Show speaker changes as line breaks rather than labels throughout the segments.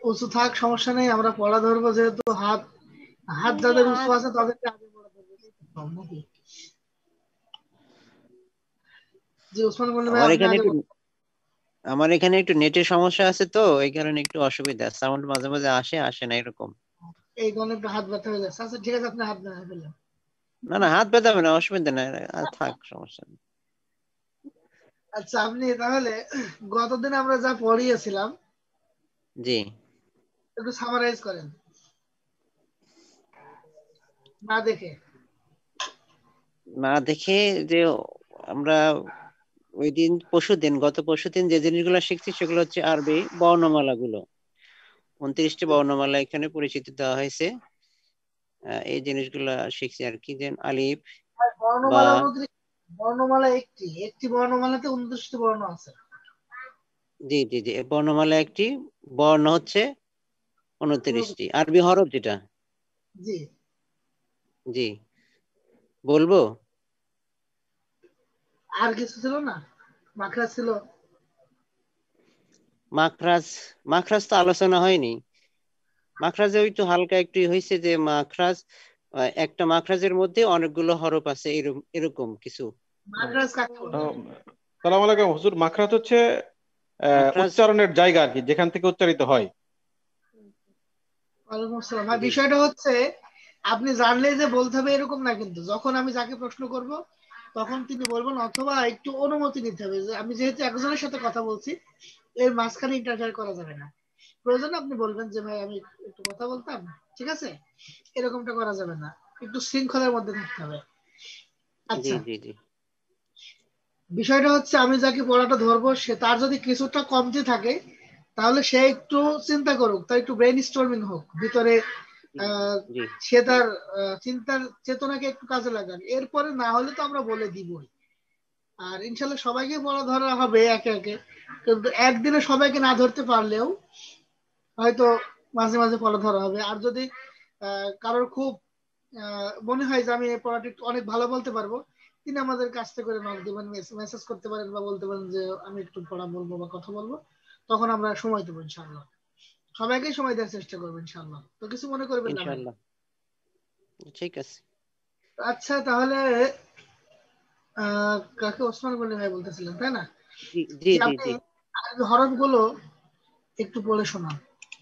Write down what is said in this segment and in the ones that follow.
উঁচু থাক, সমস্যা নেই, আমরা পড়া ধরবো, যেহেতু হাত হাত যাদের উঁচু আছে তাদেরকে আগে পড়া ধরবো, এটাই তো কম নাকি? জি ওসমান গনি ভাই,
আমার
আপনি
এখানে
আগে
একটু
বলুন।
আমার এখানে একটু নেটের সমস্যা আছে, তো এই কারণে একটু অসুবিধা, সাউন্ড মাঝে মাঝে আসে আসে না এরকম।
এই কারণে একটু হাত ব্যথা হয়ে যাচ্ছে। আচ্ছা ঠিক আছে, আপনি হাত ব্যথা ফেলেন।
না না, হাত ব্যথা হবে না, অসুবিধা নাই, থাক, সমস্যা নেই।
আচ্ছা, আপনি তাহলে গতদিন আমরা যা পড়িয়েছিলাম
জি।
একটু সামারাইজ করেন, না দেখে।
না দেখে যে আমরা ওই দিন গত পরশুদিন যে জিনিসগুলো শিখছি সেগুলো হচ্ছে আরবি বর্ণমালা গুলো, 29টি বর্ণমালা এখানে পরিচিতি দেওয়া হয়েছে। এই জিনিসগুলা শিখছি আর কি, যে আলিফ
আর
বা।
বর্ণমালার মধ্যে বর্ণমালা একটি একটি বর্ণমালাতে 29টি বর্ণ আছে।
জি জি জি, এই বর্ণমালা একটি, বর্ণ হচ্ছে 29টি, আরবি হরফ যেটা।
জি।
জি, বলবো।
আর কিছু ছিল না? মাখরা ছিল।
মাখরাজ, মাখরাজ তো আলোচনা হয়নি। মাখরাজে ওই তো হালকা একটু হয়েছে যে মাখরাজ, একটা মাখরাজের মধ্যে অনেকগুলো হরফ আছে, এরকম এরকম কিছু।
মাখরাজ কাকে বলে?
সালাম আলাইকুম হুজুর। মাখরাত হচ্ছে
মাখরাজ।
উচ্চারণের জায়গা আর কি, যেখান থেকে উচ্চারিত হয়।
ওয়ালাইকুম আসসালাম ভাই।
জি
বিষয়টা হচ্ছে, আপনি জানলেই যে বলতে হবে এরকম না, কিন্তু যখন আমি যাকে প্রশ্ন করব তখন তিনি বলবেন, অথবা একটু অনুমতি নিতে হবে, যে আমি যেহেতু একজনের সাথে কথা বলছি, এর মাঝখানে ইন্টারফেয়ার করা যাবে না। প্রয়োজনে আপনি বলবেন যে ভাই আমি একটু কথা বলতাম, ঠিক আছে, এরকমটা করা যাবে না, একটু শৃঙ্খলার মধ্যে থাকতে হবে।
জি
আচ্ছা,
জি জি
বিষয়টা হচ্ছে, আমি যাকে পড়াটা ধরবো সে, তার যদি কিছুটা কমতি থাকে তাহলে সে একটু চিন্তা করুক, তার একটু ব্রেন স্টর্মিং হোক ভিতরে। আহ,
জি
সে তার চিন্তার চেতনাকে একটু কাজে লাগান, এরপরে না হলে তো আমরা বলে দিবই। আর ইনশাল্লাহ সবাইকে পড়া ধরা হবে একে একে, কিন্তু একদিনে সবাইকে না ধরতে পারলেও হয়তো মাঝে মাঝে পড়া ধরা হবে। আর যদি কারোর খুব মনে হয় যে আমি এই পড়াটা একটু অনেক ভালো বলতে পারবো, তিনি আমাদের কাছ থেকে করে নক দিবেন, মেসেজ করতে পারেন বা বলতে পারেন যে আমি একটু পড়া বলবো বা কথা বলবো, তখন আমরা সময় দেবো ইনশাল্লাহ। সবাইকে সময় দেওয়ার চেষ্টা করবো ইনশাল্লাহ, তো কিছু মনে করবেন না ভাই।
ইনশাল্লাহ, ঠিক আছে।
আচ্ছা তাহলে কাকে ওসমান গনি ভাই বলতেছিলেন তাই না?
জি জি
যে
জি
আপনি
জি।
হরফ গুলো একটু পড়ে শোনান।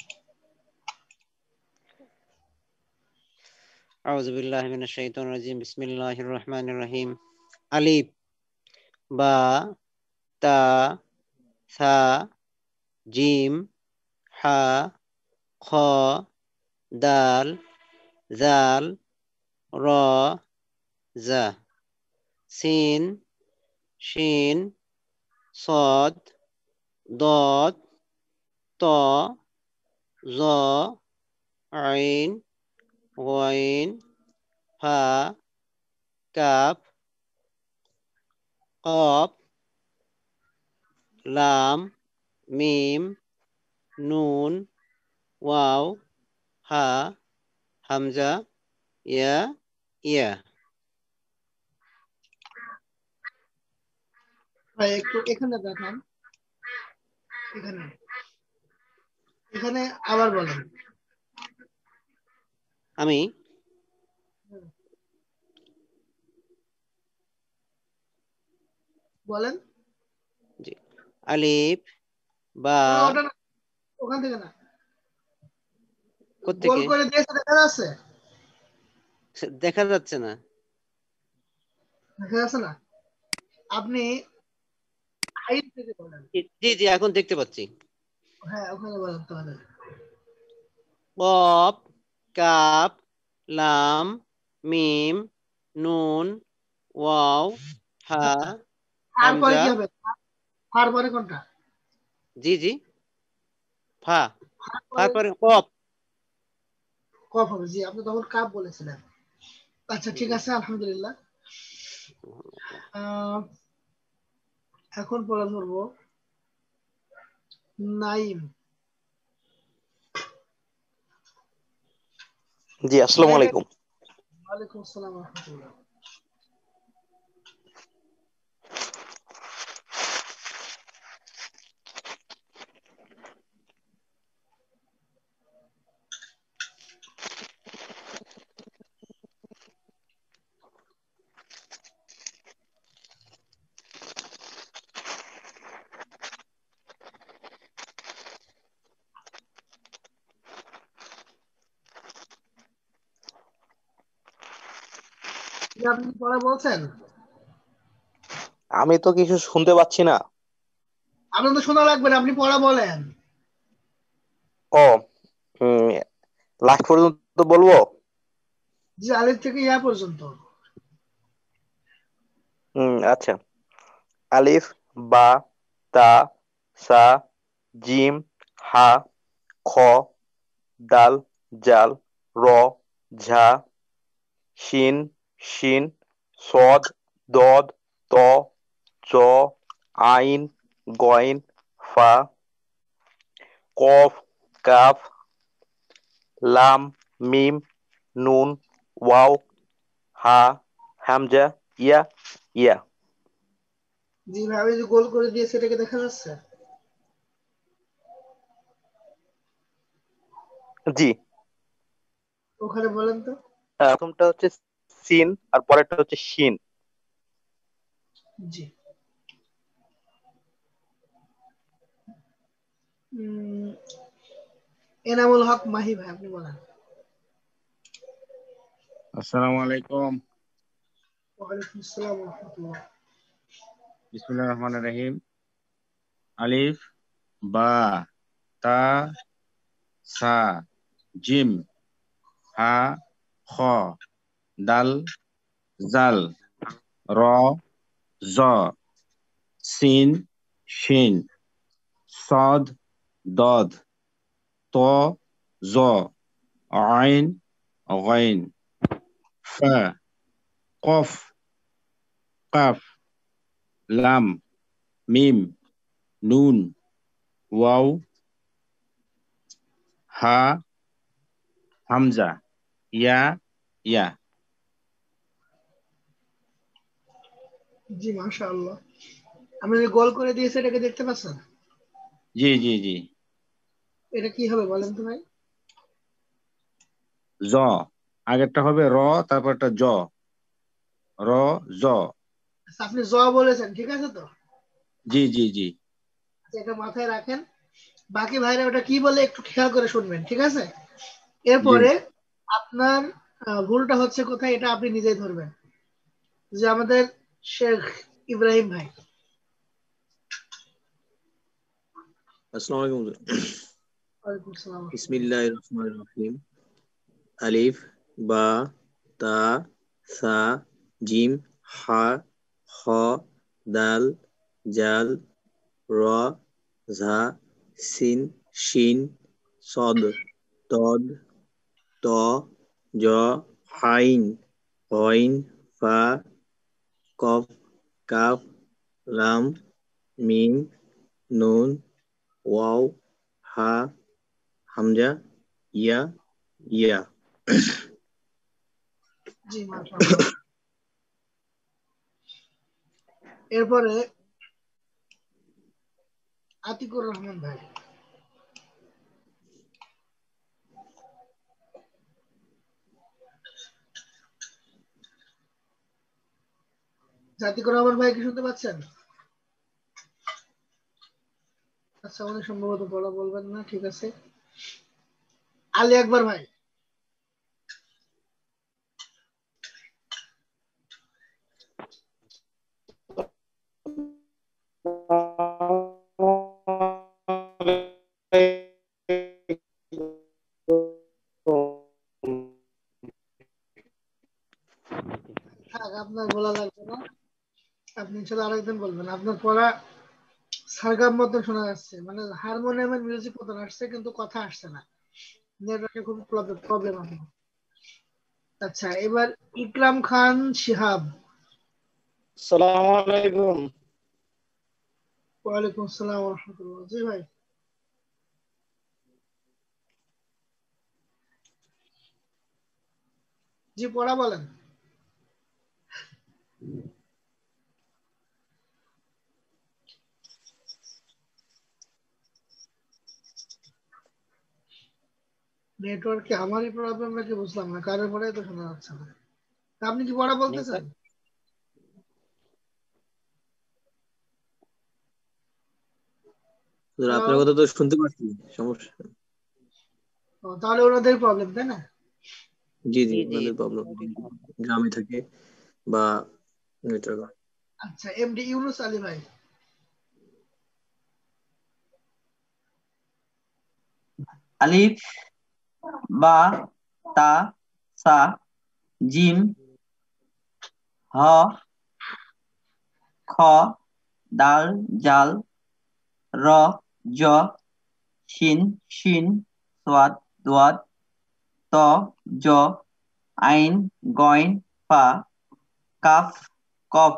আউযু বিল্লাহি মিনাশ শাইতানির রাজিম, বিসমিল্লাহির রহমানির রহিম। আলিফ, বা, তা, সা, জিম, হা, খ, দাল, জাল, র, জা, সিন, শিন, صاد، ضاد، ط، ظ، عين، غين، ফা, কাফ, قاف، লাম, মিম, নুন, ওয়াও, হা, হামজা, ইয়া, ইয়া।
ভাই একটু এখানে দেখান, এখানে, এখানে আবার বলেন।
আমি
বলেন।
জি, আলিফ, বা,
না ওটা না, ওখান থেকে না, গোল
কোত্থেকে?
করে দিয়েছে দেখা যাচ্ছে?
দেখা যাচ্ছে না।
দেখা যাচ্ছে না? আপনি আইন থেকে বলেন।
জি জি জি, এখন দেখতে পাচ্ছি।
হ্যাঁ ওখানে বলেন তাহলে।
কফ, কাফ, লাম, মিম, নুন, ওয়াও, হা,
আচ্ছা, তারপরে
হামজা।
কি হবে? তারপরে কোনটা?
জি জি, ফা,
তারপরে
তারপরে কফ।
কফ হবে, জি আপনি তখন কাপ বলেছিলেন। আচ্ছা ঠিক
জি।
আছে, আলহামদুলিল্লাহ। আহ, এখন পড়া ধরবো নাইম।
জি, আসসালামু
ভাই ভাই,
আলাইকুম।
ওয়ালাইকুম আসসালাম রহমতুল্লাহ। যে আপনি কি পড়া বলছেন?
আমি তো কিছু শুনতে পাচ্ছি না।
আপনার তো শোনা লাগবে না, আপনি পড়া বলেন।
ও, লাস্ট পর্যন্ত বলবো?
যে আলিফ থেকে ইয়া পর্যন্ত।
আচ্ছা। আলিফ, বা, তা, সা, জিম, হা, খ, দাল, জাল, র, ঝা, শিন, শিন, সদ, দদ, ত, চ, আইন, গইন, ফা, কফ, কাফ, লাম, মিম, নুন, ওয়াও, হা, হামজা, ইয়া, ইয়া।
জি ভাই, আমি যে গোল করে দিয়েছি এটাকে দেখা যাচ্ছে?
জি।
ওখানে বলেন তো।
প্রথমটা হচ্ছে সিন আর পরেরটা হচ্ছে শিন।
জি। উম, এনামুল হক মাহি ভাই, আপনি বলেন।
আসসালামু আলাইকুম।
ওয়ালাইকুম আসসালাম ওয়া রাহমাতুল্লাহ।
বিসমিল্লাহির রহমানির রহিম। আলিফ, বা, তা, সা, জিম, হা, খ, দাল, জাল, র, জ, সিন, শিন, সদ, দদ, ত, জ, আইন, গাইন, ফা, কফ, কাফ, লাম, মিম, নুন, ওয়াও, হা, হামজা, ইয়া, ইয়া।
জি মাশাআল্লাহ। আমি যে গোল করে দিয়েছি এটাকে দেখতে পাচ্ছেন?
জি জি জি।
এটা কি হবে বলেন তো ভাই?
জ, আগেরটা হবে র, তারপরটা জ, র, জ।
আচ্ছা, আপনি জ বলেছেন, ঠিক আছে তো?
জি জি জি
আচ্ছা, এটা মাথায় রাখেন। বাকি ভাইরা ওটা কি বলে একটু খেয়াল করে শুনবেন, ঠিক আছে?
জি।
এরপরে আপনার ভুলটা হচ্ছে কোথায় এটা আপনি নিজেই ধরবেন। যে আমাদের শেখ ইব্রাহিম ভাই।
আসসালামু আলাইকুম হুজুর।
ওয়ালাইকুম আসসালাম।
বিসমিল্লাহির রহমানির রহিম। আলিফ, বা, তা, সা, জিম, হা, খ, দাল, জাল, র, ঝা, সিন, শিন, সদ, দদ, ত, জ, আইন, গইন, ফা, কফ, কাফ, লাম, মিম, নুন, ওয়াও, হা, হামজা, ইয়া, ইয়া।
জি মাশাআল্লাহ। এরপরে আতিকুর রহমান ভাই। আতিকুর রহমান ভাই কি শুনতে পাচ্ছেন? আচ্ছা, উনি সম্ভবত বলা বলবেন না, ঠিক আছে। আলী আকবর ভাই। থাক, আপনার বলা লাগবে না। আপনি ইনশাল্লাহ আরেকদিন বলবেন। আপনার পড়া সারগাম মতন শোনা যাচ্ছে, মানে হারমোনিয়ামের মিউজিক মতন আসছে, কিন্তু কথা আসছে না। নেটওয়ার্কে খুব প্রবলেম আছে। আচ্ছা, এবার ইকরাম খান শিহাব।
আসসালামু আলাইকুম।
ওয়ালাইকুম আসসালাম ওয়া রাহমাতুল্লাহ। জি ভাই। জি, পড়া বলেন। নেটওয়ার্কে আমারই প্রবলেম নাকি বুঝলাম না, কারোর পড়াই তো শোনা যাচ্ছে না। তা আপনি কি পড়া বলতেছেন?
হুজুর,
হ্যালো।
আপনার কথা তো শুনতে পাচ্ছি, সমস্যা।
তাহলে ওনাদের প্রবলেম, তাই না?
জি জি,
জি জি
ওনাদের প্রবলেম, গ্রামে থাকে। বা এটা কর।
আচ্ছা, এমডি ইউনুস আলী ভাই।
আলিফ, বা, তা, সা, জিম, হ, খ, দাল, জাল, র, জ, শিন, শিন, সোয়াদ, দোয়াদ, ত, জ, আইন, গইন, ফা, কাফ, কফ,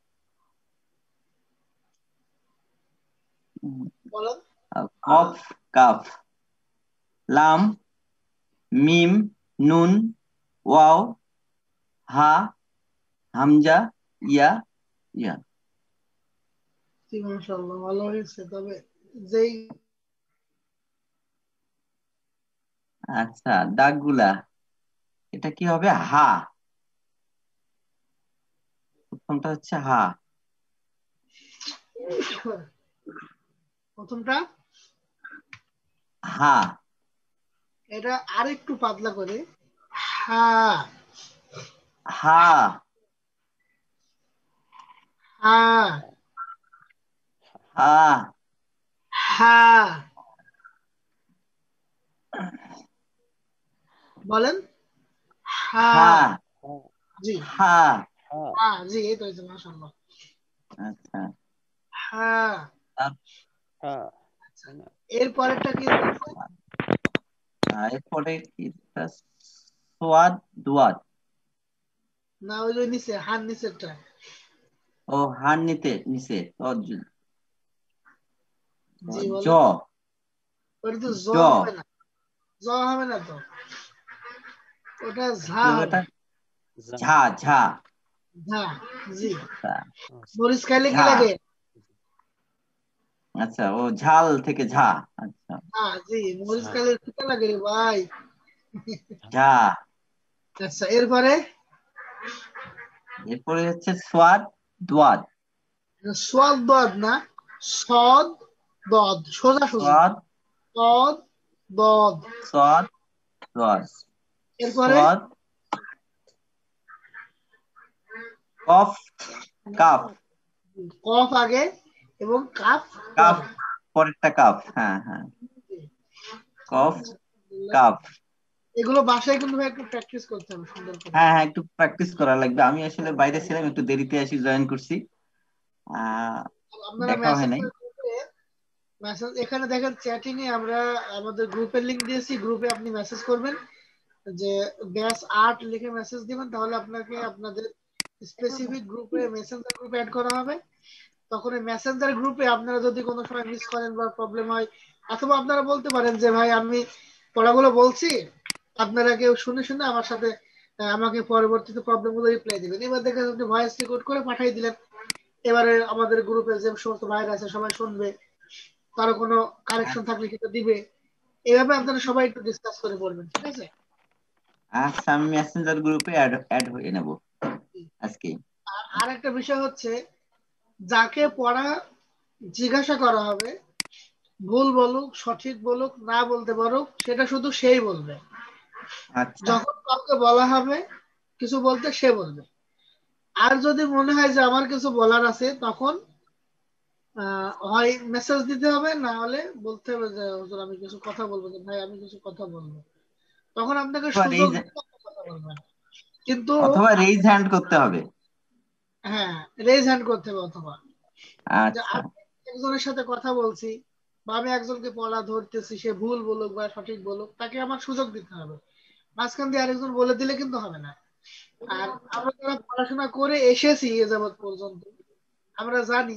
বলো।
কফ, কাফ, লাম, মিম, নুন, ওয়াও, হা, হামজা, ইয়া, ইয়া।
জি, মাশাআল্লাহ, ভালো হয়েছে। তবে যেই
আচ্ছা, দাগগুলা এটা কি হবে? হা, প্রথমটা হচ্ছে হা।
প্রথমটা
হা,
এটা আরেকটু পাতলা করে, হা
হা,
হা
হা,
হা। বলেন। হা।
হা,
জি,
হা।
হা, জি, এই তো হয়েছে, মাশাআল্লাহ।
আচ্ছা,
হা।
হ্যাঁ,
আচ্ছা, এরপরেরটা কি বলছে?
এরপরে কি? সোয়াদ, দুয়াদ।
না, ওই যে নিচে, হার নিচেরটা।
ও, হার নিতে নিচে
জি,
জ,
বলেন। ওটা তো জ
জ,
হবে না, জ হবে না তো, ওটা ঝা
কি হবে
হবে।
এটা? ঝা, ঝা,
ঝা। জি।
আচ্ছা,
মরিচ খাইলে কি
ঝা।
লাগে?
আচ্ছা, ও ঝাল থেকে ঝা। আচ্ছা,
হ্যাঁ, জি, মরিচ খাইলে কি লাগে রে ভাই?
ঝা।
আচ্ছা, এরপরে
এরপরে হচ্ছে সোয়াদ, দুয়াদ।
সোয়াদ দদ না, সদ দদ, সোজা সোজা।
সোয়াদ,
সদ দদ।
সোয়াদ, দুয়াদ।
এরপরে
সোয়াদ, কফ, কাফ।
কফ আগে এবং কাফ
কাফ
পরে।
পরেরটা কাফ। হ্যাঁ, হ্যাঁ, কফ, কাফ।
এগুলো বাসায় কিন্তু ভাই একটু প্র্যাকটিস করতে হবে সুন্দর করে।
হ্যাঁ, হ্যাঁ, একটু প্র্যাকটিস করা লাগবে। আমি আসলে বাইরে ছিলাম, একটু দেরিতে আসি, জয়েন করছি। আহ
আপনারা
দেখা হয় নাই।
মেসেঞ্জার গ্রুপে, মেসেজ এখানে দেখেন চ্যাটিং এ আমরা আমাদের গ্রুপের লিংক দিয়েছি, গ্রুপে আপনি মেসেজ করবেন যে ব্যাচ 8 লিখে মেসেজ দিবেন, তাহলে আপনাকে আপনাদের স্পেসিফিক গ্রুপে, মেসেঞ্জার গ্রুপে অ্যাড করা হবে। তখন এই মেসেঞ্জার গ্রুপে আপনারা যদি কোনো সময় মিস করেন বা প্রবলেম হয়, অথবা আপনারা বলতে পারেন যে ভাই আমি পড়াগুলো বলছি, আপনারা কেউ শুনে শুনে আমার সাথে আমাকে পরবর্তীতে প্রবলেমগুলো রিপ্লাই দিবেন। এবার দেখেন আপনি ভয়েস রেকর্ড করে পাঠিয়ে দিলেন, এবারে আমাদের গ্রুপে যে সমস্ত ভাইরা আছে সবাই শুনবে, কারো কোনো কারেকশন থাকলে সেটা দিবে। এইভাবে আপনারা সবাই একটু ডিসকাস করে পড়বেন, ঠিক আছে?
আচ্ছা, আমি মেসেঞ্জার গ্রুপে অ্যাড অ্যাড হয়ে নেব আজকে।
আর আরেকটা বিষয় হচ্ছে, যাকে পড়া জিজ্ঞাসা করা হবে, ভুল বলুক, সঠিক বলুক, না বলতে পারুক, সেটা শুধু সেই বলবে।
আচ্ছা,
যখন কাউকে বলা হবে কিছু বলতে, সে বলবে। আর যদি মনে হয় যে আমার কিছু বলার আছে, তখন হয় মেসেজ দিতে হবে, না হলে বলতে হবে যে হুজুর আমি কিছু কথা বলবো, যে ভাই আমি কিছু কথা বলবো। তখন আপনাকে
অথবা
সুযোগ
রেইজ,
দিতে আপনি কথা বলবেন। কিন্তু
অথবা রেইজ হ্যান্ড করতে হবে।
হ্যাঁ, রেজ হ্যান্ড করতে হবে, অথবা যে
আচ্ছা,
আমি একজনের সাথে কথা বলছি বা আমি একজনকে পড়া ধরতেছি, সে ভুল বলুক বা সঠিক বলুক, তাকে আমার সুযোগ দিতে হবে। মাঝখান দিয়ে আরেকজন বলে দিলে কিন্তু হবে না। আর আমরা যারা পড়াশোনা করে এসেছি এ যাবৎ পর্যন্ত, আমরা জানি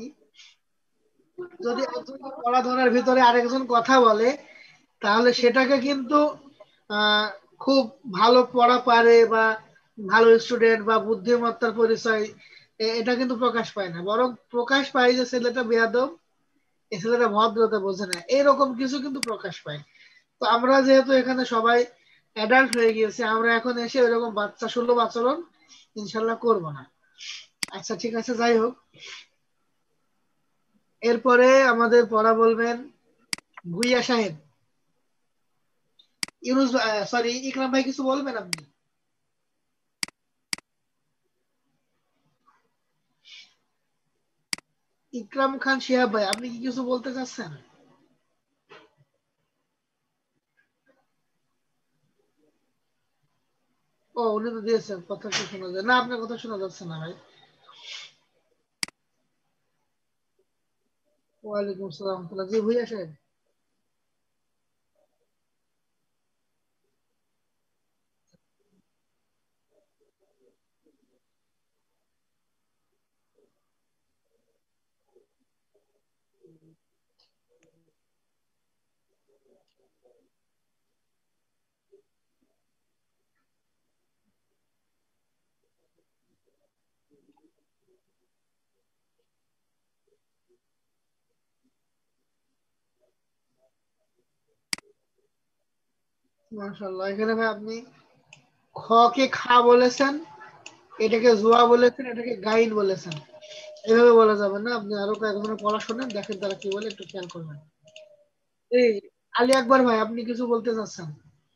যদি একজনকে পড়া ধরার ভিতরে আরেকজন কথা বলে, তাহলে সেটাকে কিন্তু আহ খুব ভালো পড়া পারে বা ভালো স্টুডেন্ট বা বুদ্ধিমত্তার পরিচয় এটা কিন্তু প্রকাশ পায় না, বরং প্রকাশ পায় যে ছেলেটা বেয়াদব, এই ছেলেটা ভদ্রতা বোঝে না, এরকম কিছু কিন্তু প্রকাশ পায়। তো আমরা যেহেতু এখানে সবাই অ্যাডাল্ট হয়ে গিয়েছি, আমরা এখন এসে ওইরকম বাচ্চা সুলভ আচরণ ইনশাল্লাহ করব না। আচ্ছা, ঠিক আছে, যাই হোক। এরপরে আমাদের পড়া বলবেন ভুইয়া সাহেব। ইউনুস, সরি, ইকরাম ভাই কিছু বলবেন আপনি? ইকরাম খান শিহাব ভাই, আপনি কি কিছু বলতে চাচ্ছেন? ও উনি তো দিয়েছেন, কথা কি শোনা যায় না? আপনার কথা শোনা যাচ্ছে না ভাই। ওয়ালাইকুম আসসালাম ওয়া রাহমাতুল্লাহ। জি ভাইয়া সাহেব। মাশাআল্লাহ, এখানে ভাই আপনি খ কে খা বলেছেন, এটাকে জুয়া বলেছেন, এটাকে গাইন বলেছেন। এভাবে বলা যাবে না, আপনি আরো কয়েকজনের পড়া শোনেন, দেখেন তারা কি বলে, একটু খেয়াল করবেন। এই আলী আকবর ভাই, আপনি কিছু বলতে চাচ্ছেন?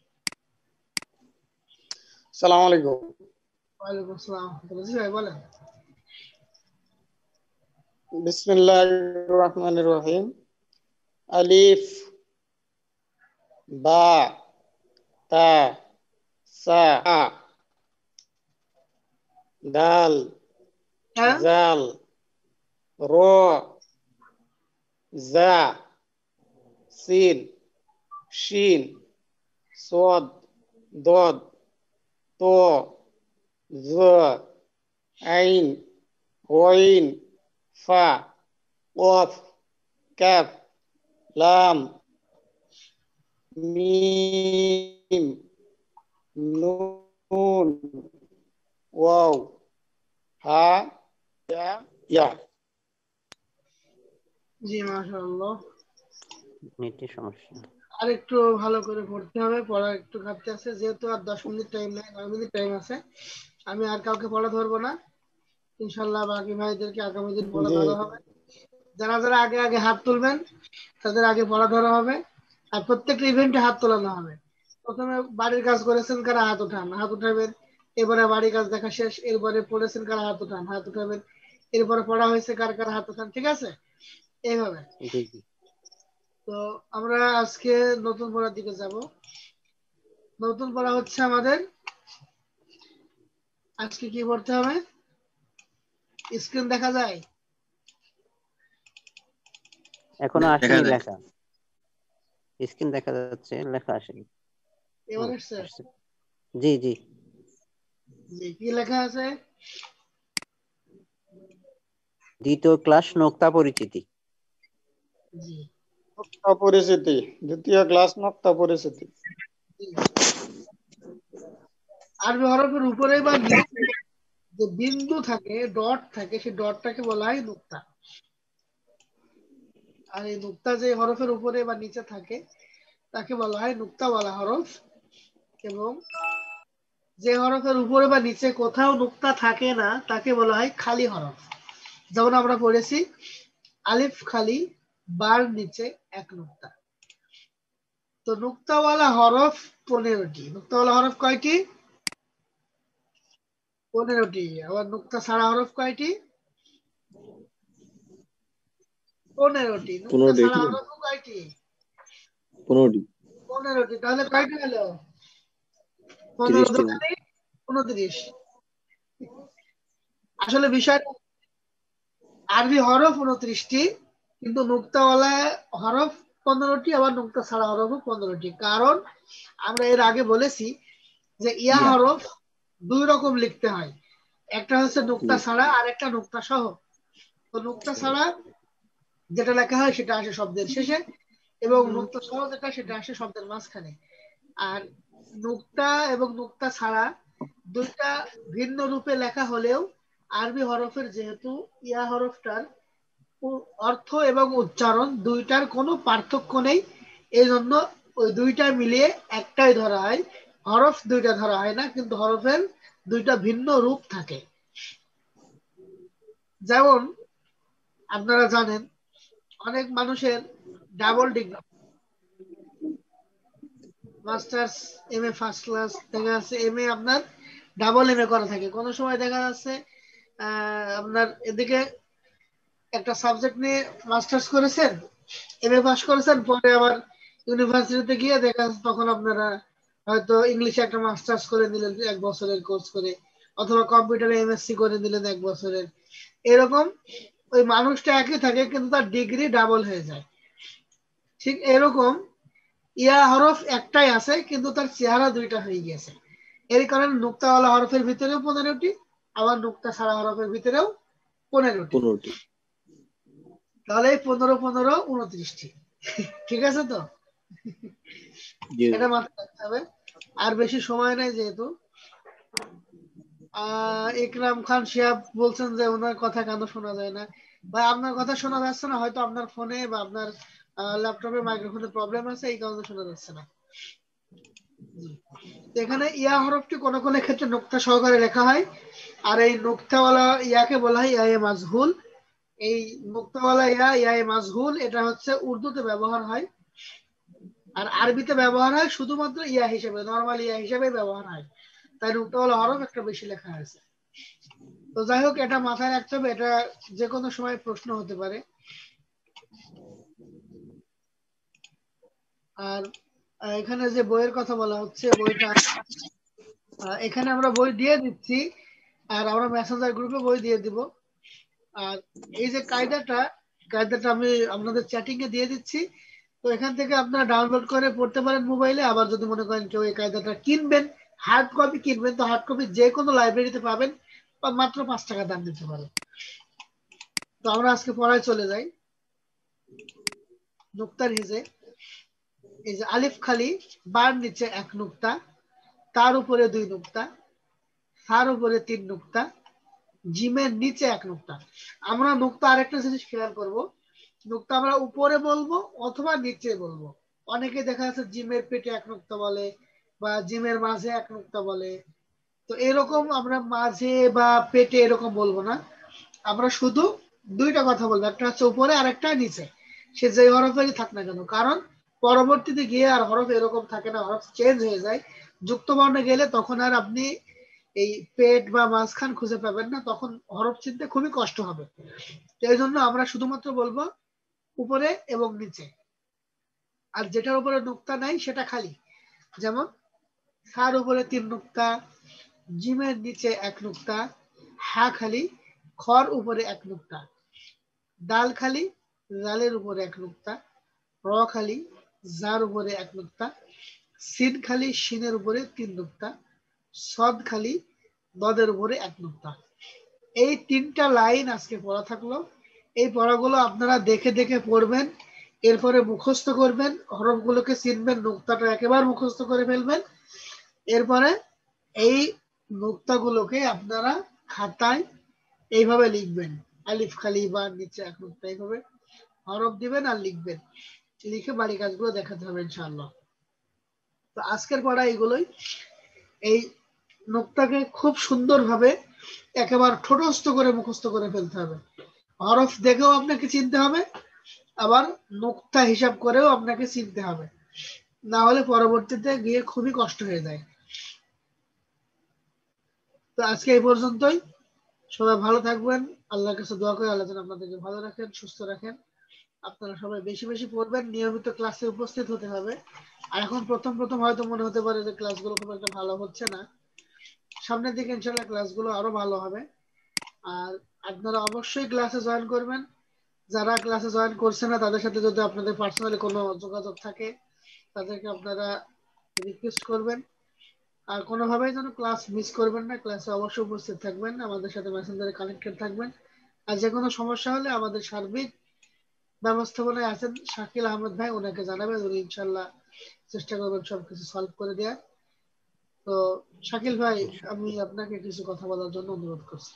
সালাম আলাইকুম।
ওয়ালাইকুম আসসালাম ওয়া রাহমাতুল্লাহ। জি ভাই বলেন।
বিসমিল্লাহির রহমানির রহিম। আলিফ, বা, তা, সা, দাল,
হ্যাঁ,
জাল, র, জা, সিন, শিন, সদ, দদ, ত, জ, আইন, গইন, ফা, কফ, কাফ, লাম, মিম, নুন, ওয়াও, হা, ইয়া, ইয়া।
জি মাশাআল্লাহ।
নেটের সমস্যা।
আর একটু ভালো করে পড়তে হবে, পড়া একটু ঘাটতি আছে, যেহেতু আর 10 মিনিট টাইম নেই, 9 মিনিট টাইম আছে। আমি আর কাউকে পড়া ধরবো না, ইনশাল্লাহ বাকি ভাইদেরকে আগামী দিন পড়া
জি
ধরা হবে। যারা যারা আগে আগে হাত তুলবেন তাদের আগে পড়া ধরা হবে, আর প্রত্যেকটা ইভেন্টে হাত তোলানো হবে। প্রথমে বাড়ির কাজ করেছেন কারা, হাত উঠান, হাত উঠাবেন। এরপরে বাড়ির কাজ দেখা শেষ, এরপরে পড়েছেন কারা, হাত উঠান, হাত উঠাবেন। এরপরে পড়া হয়েছে কার কার, হাত উঠান। ঠিক আছে, এইভাবে।
জি জি।
তো আমরা আজকে নতুন পড়ার দিকে যাব। নতুন পড়া হচ্ছে আমাদের, আজকে কি পড়তে হবে? স্ক্রিন দেখা যায়?
এখনো
দেখা
আসেনি
যায়।
লেখা, স্ক্রিন দেখা যাচ্ছে, লেখা আসেনি।
এবার আসছে?
আসছে। জি জি।
জি, কি লেখা আছে?
দ্বিতীয় ক্লাস নোক্তা পরিচিতি।
জি
নক্তা পরিচিতি, দ্বিতীয় ক্লাস নক্তা পরিচিতি।
জি। আরবি হরফের উপরে বা নিচে যে বিন্দু থাকে, ডট থাকে, সেই ডটটাকে বলা হয় নুক্তা। আর এই নুক্তা যে হরফের উপরে বা নিচে থাকে তাকে বলা হয় নুক্তাওয়ালা হরফ। এবং যে হরফের উপরে বা নিচে কোথাও নুক্তা থাকে না তাকে বলা হয় খালি হরফ। যেমন আমরা পড়েছি আলিফ খালি, বার নিচে এক নুক্তা। তো নুক্তাওয়ালা হরফ 15টি। নুক্তাওয়ালা হরফ কয়টি? 15টি। আবার নুক্তা ছাড়া হরফ কয়টি? 15টি। নুক্তা
15টি,
ছাড়া হরফ কয়টি?
15টি,
15টি। তাহলে কয়টি হলো? 15
30টি।
দোকানে 29। আসলে বিষয়, আরবি হরফ 29টি, কিন্তু নুক্তাওয়ালা হরফ 15টি, আবার নুক্তা ছাড়া হরফ 15টি। কারণ আমরা এর আগে বলেছি যে ইয়া হরফ দুই রকম লিখতে হয়, একটা হচ্ছে নুক্তা
জি
ছাড়া আর একটা নুক্তা সহ। তো নুক্তা ছাড়া যেটা লেখা হয় সেটা আসে শব্দের শেষে, এবং নুক্তা সহ যেটা সেটা আসে শব্দের মাঝখানে। আর নুক্তা এবং নুক্তা ছাড়া দুইটা ভিন্ন রূপে লেখা হলেও আরবি হরফের যেহেতু ইয়া হরফটার অর্থ এবং উচ্চারণ দুইটার কোনো পার্থক্য নেই, এই জন্য ওই দুইটা মিলিয়ে একটাই ধরা হয়। হরফ দুইটা ধরা হয় না, কিন্তু হরফের দুইটা ভিন্ন রূপ থাকে। যেমন আপনারা জানেন অনেক মানুষের double degree, masters, M A first class, দেখা যাচ্ছে এম এ আপনার ডাবল এম এ করা থাকে। কোনো সময় দেখা যাচ্ছে আপনার এদিকে একটা সাবজেক্ট নিয়ে মাস্টার্স করেছেন, এমএ পাস করেছেন, পরে আবার ইউনিভার্সিটিতে গিয়ে দেখা যাচ্ছে তখন আপনারা হয়তো ইংলিশে একটা মাস্টার্স করে নিলেন 1 বছরের কোর্স করে, অথবা কম্পিউটারে এমএসসি করে নিলেন 1 বছরের। এরকম ওই মানুষটা একই থাকে কিন্তু তার ডিগ্রি ডাবল হয়ে যায়। ঠিক এরকম ইয়া হরফ একটাই আছে কিন্তু তার চেহারা দুইটা হয়ে গেছে। এর কারণে নুক্তাওয়ালা হরফের ভিতরেও 15টি, আবার নুক্তা ছাড়া হরফের ভিতরেও 15টি।
15টি।
তাহলে 15 15 29টি। ঠিক আছে তো?
জি
এটা মাথায় রাখতে হবে। আর বেশি সময় নাই যেহেতু। ইকরাম খান শিহাব বলছেন যে ওনার কথা কেন শোনা যায় না। ভাই আপনার কথা শোনা যাচ্ছে না, হয়তো আপনার ফোনে বা আপনার ল্যাপটপে মাইক্রোফোনের প্রবলেম আছে, এই কারণে শোনা যাচ্ছে না। জি। তো এখানে ইয়া হরফটি কোন কোন ক্ষেত্রে নুক্তা সহকারে লেখা হয়, আর এই নুক্তাওয়ালা ইয়াকে বলা হয় ইয়া মাজহুল। এই নুক্তাওয়ালা ইয়া মাজহুল এটা হচ্ছে উর্দুতে ব্যবহার হয়, আর আরবিতে ব্যবহার হয় শুধুমাত্র ইয়া হিসেবে, নরমাল ইয়া হিসেবে ব্যবহার হয়, তাই নুক্তাওয়ালা হরফ একটা বেশি লেখা হয়েছে। তো যাই হোক, এটা মাথায় রাখতে হবে, এটা যে কোনো সময় প্রশ্ন হতে পারে। আর এখানে যে বইয়ের কথা বলা হচ্ছে, বইটা এখানে আমরা বই দিয়ে দিচ্ছি, আর আমরা মেসেঞ্জার গ্রুপে বই দিয়ে দিব। আর এই যে কায়দাটা আমি আপনাদের চ্যাটিং এ দিয়ে দিচ্ছি, তো এখান থেকে আপনারা ডাউনলোড করে পড়তে পারেন মোবাইলে। আবার যদি মনে করেন কেউ এই কায়দাটা কিনবেন, হার্ড কপি কিনবেন, তো হার্ড কপি যে কোনো লাইব্রেরিতে পাবেন, বা মাত্র 5 টাকা দাম দিতে পারে। তো আমরা আজকে পড়ায় চলে যাই। নুক্তার হিজে, এই যে আলিফ খালি, বার নিচে 1 নুক্তা, তার উপরে 2 নুক্তা, তার উপরে 3 নুক্তা, জিমের নিচে 1 নুক্তা। আমরা নুক্তা আরেকটা জিনিস খেয়াল করব, নুক্তা আমরা উপরে বলবো অথবা নিচে বলবো। অনেকে দেখা যাচ্ছে জিমের পেটে 1 নুক্তা বলে, বা জিমের মাঝে 1 নুক্তা বলে। তো এরকম আমরা মাঝে বা পেটে এরকম বলবো না, আমরা শুধু দুইটা কথা বলবো, একটা হচ্ছে উপরে আর একটা নিচে, সে যে হরফেরই থাক না কেন। কারণ পরবর্তীতে গিয়ে আর হরফ এরকম থাকে না, হরফ চেঞ্জ হয়ে যায়। যুক্ত বর্ণে গেলে তখন আর আপনি এই পেট বা মাঝখান খুঁজে পাবেন না, তখন হরফ চিনতে খুবই কষ্ট হবে। এই জন্য আমরা শুধুমাত্র বলবো উপরে এবং নিচে, আর যেটার উপরে নুক্তা নাই সেটা খালি। যেমন খার উপরে 3 নুক্তা, জিমের নিচে 1 নুক্তা, হা খালি, খর উপরে 1 নুক্তা, ডাল খালি, জালের উপরে 1 নুক্তা, র খালি, জার উপরে 1 নুক্তা, সিন খালি, শিনের উপরে 3 নুক্তা, সদ খালি, দদের উপরে 1 নুক্তা। এই 3টা লাইন আজকে পড়া থাকলো। এই পড়াগুলো আপনারা দেখে দেখে পড়বেন, এরপরে মুখস্থ করবেন, হরফগুলোকে চিনবেন, নুক্তাটা একেবারে মুখস্থ করে ফেলবেন। এরপরে এই নুক্তাগুলোকে আপনারা খাতায় এইভাবে লিখবেন, আলিফ খালি, বা নিচে 1 নুক্তা, এইভাবে হরফ দিবেন আর লিখবেন, লিখে বাড়ি কাজগুলো দেখাতে হবে ইনশাআল্লাহ। তো আজকের পড়া এগুলোই। এই নুক্তাকে খুব সুন্দরভাবে একেবারে ঠোঁটস্থ করে মুখস্থ করে ফেলতে হবে। হরফ দেখেও আপনাকে চিনতে হবে, আবার নুক্তা হিসাব করেও আপনাকে চিনতে হবে, না হলে পরবর্তীতে গিয়ে খুবই কষ্ট হয়ে যায়। তো আজকে এই পর্যন্তই। সবাই ভালো থাকবেন, আল্লাহর কাছে দোয়া করে আল্লাহ যেন আপনাদেরকে ভালো রাখেন, সুস্থ রাখেন। আপনারা সবাই বেশি বেশি পড়বেন, নিয়মিত ক্লাসে উপস্থিত হতে হবে। আর এখন প্রথম প্রথম হয়তো মনে হতে পারে যে ক্লাসগুলো খুব একটা ভালো হচ্ছে না, সামনের দিকে ইনশাআল্লাহ ক্লাসগুলো আরো ভালো হবে। আর আপনারা অবশ্যই ক্লাসে জয়েন করবেন। যারা ক্লাসে জয়েন করছে না তাদের সাথে যদি আপনাদের পার্সোনালি কোনো যোগাযোগ থাকে, তাদেরকে আপনারা রিকোয়েস্ট করবেন। আর কোনোভাবেই যেন ক্লাস মিস করবেন না, ক্লাসে অবশ্যই উপস্থিত থাকবেন, আমাদের সাথে মেসেঞ্জারে কানেক্টেড থাকবেন। আর যে কোনো সমস্যা হলে আমাদের সার্বিক ব্যবস্থাপনায় আছেন শাকিল আহমেদ ভাই, ওনাকে জানাবেন, উনি ইনশাল্লাহ চেষ্টা করবেন সবকিছু সলভ করে দেওয়ার। তো শাকিল ভাই, আমি আপনাকে কিছু কথা বলার জন্য অনুরোধ করছি।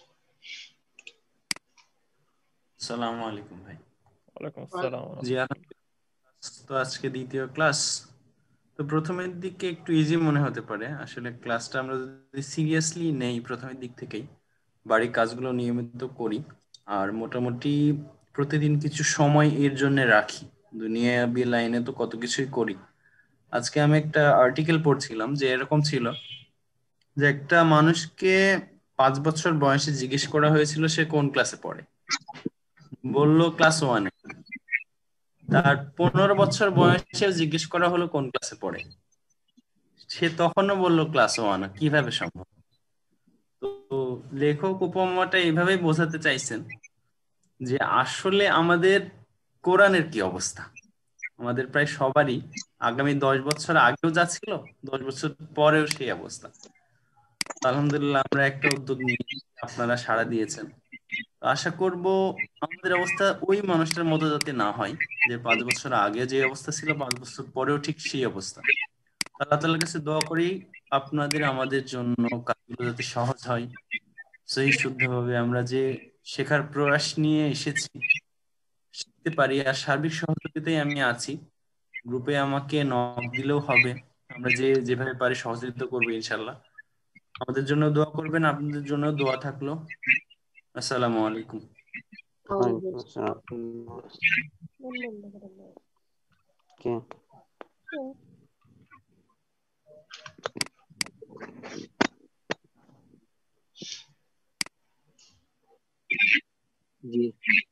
আসসালামু আলাইকুম ভাই।
ওয়ালাইকুম আসসালাম।
জি, তো আজকে দ্বিতীয় ক্লাস। তো প্রথমের দিকে একটু ইজি মনে হতে পারে, আসলে ক্লাসটা আমরা যদি সিরিয়াসলি নেই প্রথমের দিক থেকেই, বাড়ির কাজগুলো নিয়মিত করি, আর মোটামুটি প্রতিদিন কিছু সময় এর জন্য রাখি, দুনিয়াবি লাইনে তো কত কিছুই করি। আজকে আমি একটা আর্টিকেল পড়ছিলাম যে এরকম ছিল যে একটা মানুষকে 5 বছর বয়সে জিজ্ঞেস করা হয়েছিল সে কোন ক্লাসে পড়ে। বললো ক্লাস 1-এ। তার 15 বছর বয়সে জিজ্ঞেস করা হলো কোন ক্লাসে পড়ে, সে তখনও বললো ক্লাস 1। কিভাবে সম্ভব? তো লেখক উপমাটা এইভাবেই বোঝাতে চাইছেন যে আসলে আমাদের কোরআনের কি অবস্থা। আমাদের প্রায় সবারই আগামী 10 বছর আগেও যা ছিল, 10 বছর পরেও সেই অবস্থা। আলহামদুলিল্লাহ আমরা একটা উদ্যোগ নিয়ে আপনারা সাড়া দিয়েছেন। তো আশা করব আমাদের অবস্থা ওই মানুষটার মতো যাতে না হয়, যে 5 বছর আগে যে অবস্থা ছিল 5 বছর পরেও ঠিক সেই অবস্থা। আল্লাহ তাআলার কাছে দোয়া করি আপনাদের আমাদের জন্য কাজগুলো যাতে সহজ হয়, সহি শুদ্ধভাবে আমরা যে শেখার প্রয়াস নিয়ে এসেছি শিখতে পারি। আর সার্বিক সহযোগিতায় আমি আছি, গ্রুপে আমাকে নক দিলেও হবে, আমরা যেভাবে পারি সহযোগিতা করবো ইনশাল্লাহ। আমাদের জন্য দোয়া করবেন, আপনাদের জন্য দোয়া থাকলো। আসসালামু আলাইকুম।
ওয়ালাইকুম আসসালাম। কে? জি